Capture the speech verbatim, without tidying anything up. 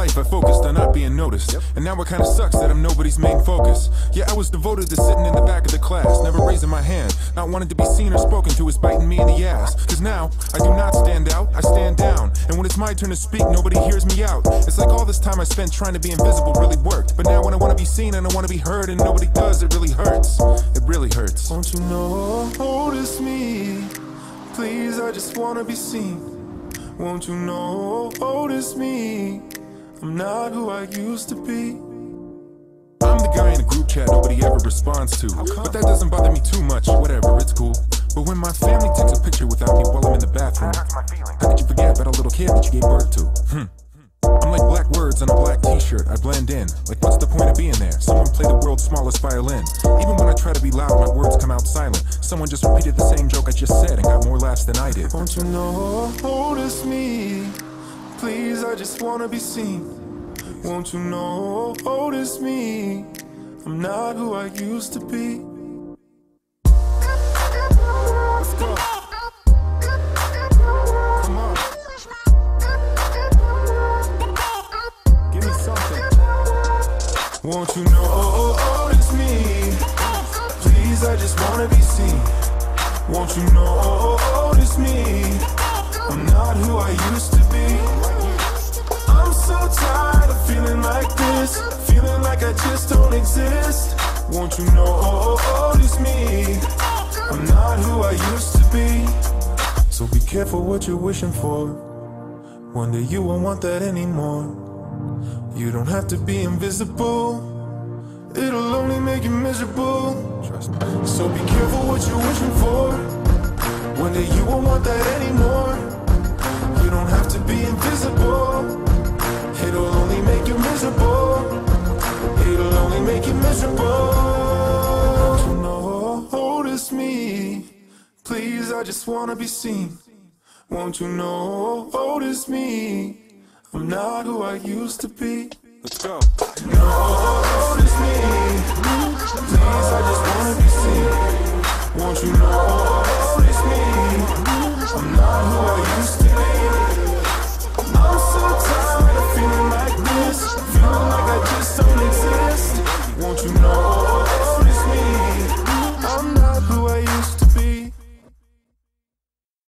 life I focused on not being noticed, yep. And now it kinda sucks that I'm nobody's main focus. Yeah, I was devoted to sitting in the back of the class, never raising my hand, not wanting to be seen or spoken to as biting me in the ass. Cause now, I do not stand out, I stand down. And when it's my turn to speak, nobody hears me out. It's like all this time I spent trying to be invisible really worked. But now when I wanna be seen and I wanna be heard and nobody does, it really hurts. It really hurts. Won't you notice me? Please, I just wanna be seen. Won't you notice me? I'm not who I used to be. I'm the guy in a group chat nobody ever responds to. But that doesn't bother me too much, whatever, it's cool. But when my family takes a picture without me while I'm in the bathroom, how could you forget about a little kid that you gave birth to? Hmm. I'm like black words on a black t-shirt, I blend in. Like what's the point of being there? Someone play the world's smallest violin. Even when I try to be loud, my words come out silent. Someone just repeated the same joke I just said and got more laughs than I did. Won't you notice me? Please, I just wanna be seen. Won't you notice me? I'm not who I used to be. Let's go. Come on. Give me something. Won't you notice me? Please, I just wanna be seen. Won't you notice me? I'm not who I used to be. I'm so tired of feeling like this, feeling like I just don't exist. Won't you notice me? I'm not who I used to be. So be careful what you're wishing for. One day you won't want that anymore. You don't have to be invisible, it'll only make you miserable. Trust me. So be careful what you're wishing for. One day you won't want that anymore. You don't have to be invisible, it'll only make you miserable. It'll only make you miserable. Don't you notice me? Please, I just wanna be seen. Won't you notice me? I'm not who I used to be. Let's go. Notice me. Please, I just wanna be seen. Won't you notice me? I'm not who I used to be.